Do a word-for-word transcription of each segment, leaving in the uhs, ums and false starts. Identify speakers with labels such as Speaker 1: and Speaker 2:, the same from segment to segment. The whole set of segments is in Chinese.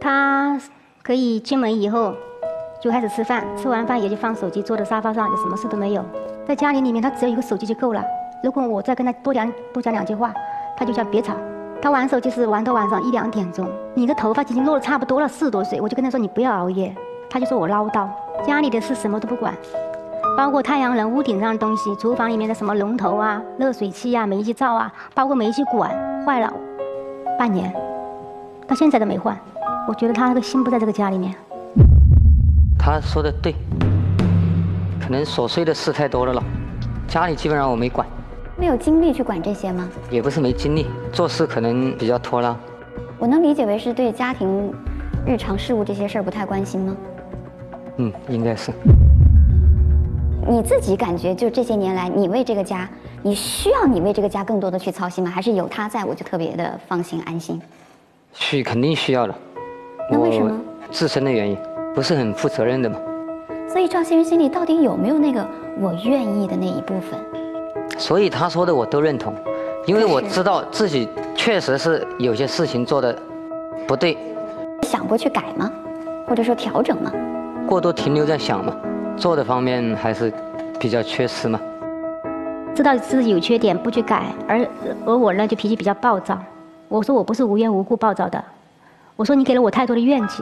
Speaker 1: 他可以进门以后就开始吃饭，吃完饭也就放手机，坐在沙发上，就什么事都没有。在家里里面，他只有一个手机就够了。如果我再跟他多讲多讲两句话，他就讲别吵。他玩手机是玩到晚上一两点钟。你的头发已经落得差不多了，四十多岁，我就跟他说你不要熬夜，他就说我唠叨。家里的事什么都不管，包括太阳能屋顶上的东西，厨房里面的什么龙头啊、热水器啊、煤气灶啊，包括煤气管坏了，半年，到现在都没换。我觉得他那个心不在这个家里面。
Speaker 2: 他说的对，可能琐碎的事太多了了，家里基本上我没管。
Speaker 3: 没有精力去管这些吗？
Speaker 2: 也不是没精力，做事可能比较拖拉。
Speaker 3: 我能理解为是对家庭日常事务这些事儿不太关心吗？
Speaker 2: 嗯，应该是。
Speaker 3: 你自己感觉就这些年来，你为这个家，你需要你为这个家更多的去操心吗？还是有他在我就特别的放心安心？
Speaker 2: 需肯定需要的。
Speaker 3: 那为什么？
Speaker 2: 自身的原因，不是很负责任的嘛。
Speaker 3: 所以赵先生心里到底有没有那个我愿意的那一部分？
Speaker 2: 所以他说的我都认同，因为我知道自己确实是有些事情做的不对。
Speaker 3: 想过去改吗？或者说调整吗？
Speaker 2: 过多停留在想嘛，做的方面还是比较缺失嘛。
Speaker 1: 知道自己有缺点不去改，而而我呢就脾气比较暴躁。我说我不是无缘无故暴躁的，我说你给了我太多的怨气。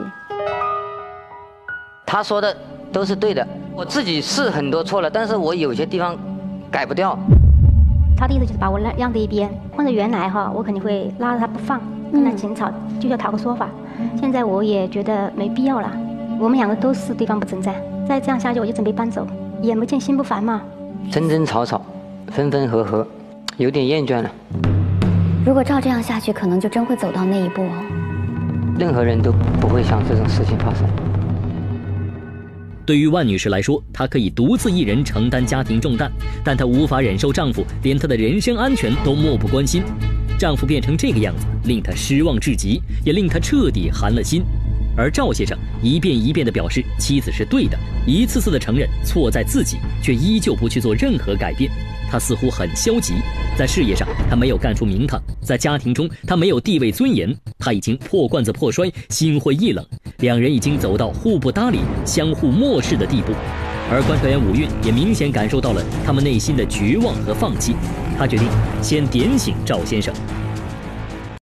Speaker 2: 他说的都是对的，我自己是很多错了，但是我有些地方改不掉。
Speaker 1: 他的意思就是把我让在一边，或者原来哈我肯定会拉着他不放，跟他争吵，就要讨个说法。现在我也觉得没必要了，我们两个都是对方不称赞，再这样下去我就准备搬走，眼不见心不烦嘛。
Speaker 2: 争争吵吵，分分合合，有点厌倦了。
Speaker 3: 如果照这样下去，可能就真会走到那一步哦。
Speaker 2: 任何人都不会想这种事情发生。
Speaker 4: 对于万女士来说，她可以独自一人承担家庭重担，但她无法忍受丈夫连她的人身安全都漠不关心。丈夫变成这个样子，令她失望至极，也令她彻底寒了心。而赵先生一遍一遍地表示妻子是对的，一次次地承认错在自己，却依旧不去做任何改变。他似乎很消极，在事业上他没有干出名堂，在家庭中他没有地位尊严，他已经破罐子破摔，心灰意冷，两人已经走到互不搭理、相互漠视的地步。而观察员武运也明显感受到了他们内心的绝望和放弃，他决定先点醒赵先生。